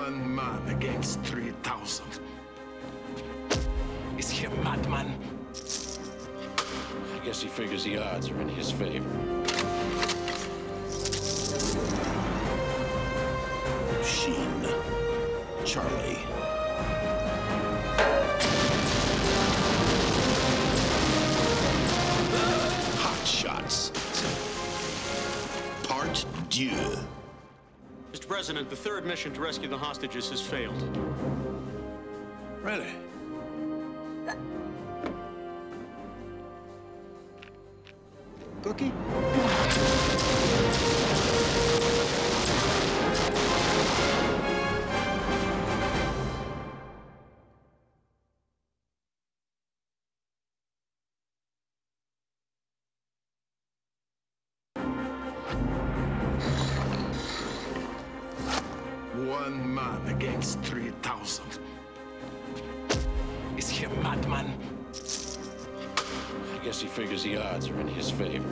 One man against 3,000. Is he a madman? I guess he figures the odds are in his favor. Sheen. Charlie. Hot Shots. Part Deux. Mr. President, the third mission to rescue the hostages has failed. Really? Cookie? One man against 3,000. Is he a madman? I guess he figures the odds are in his favor.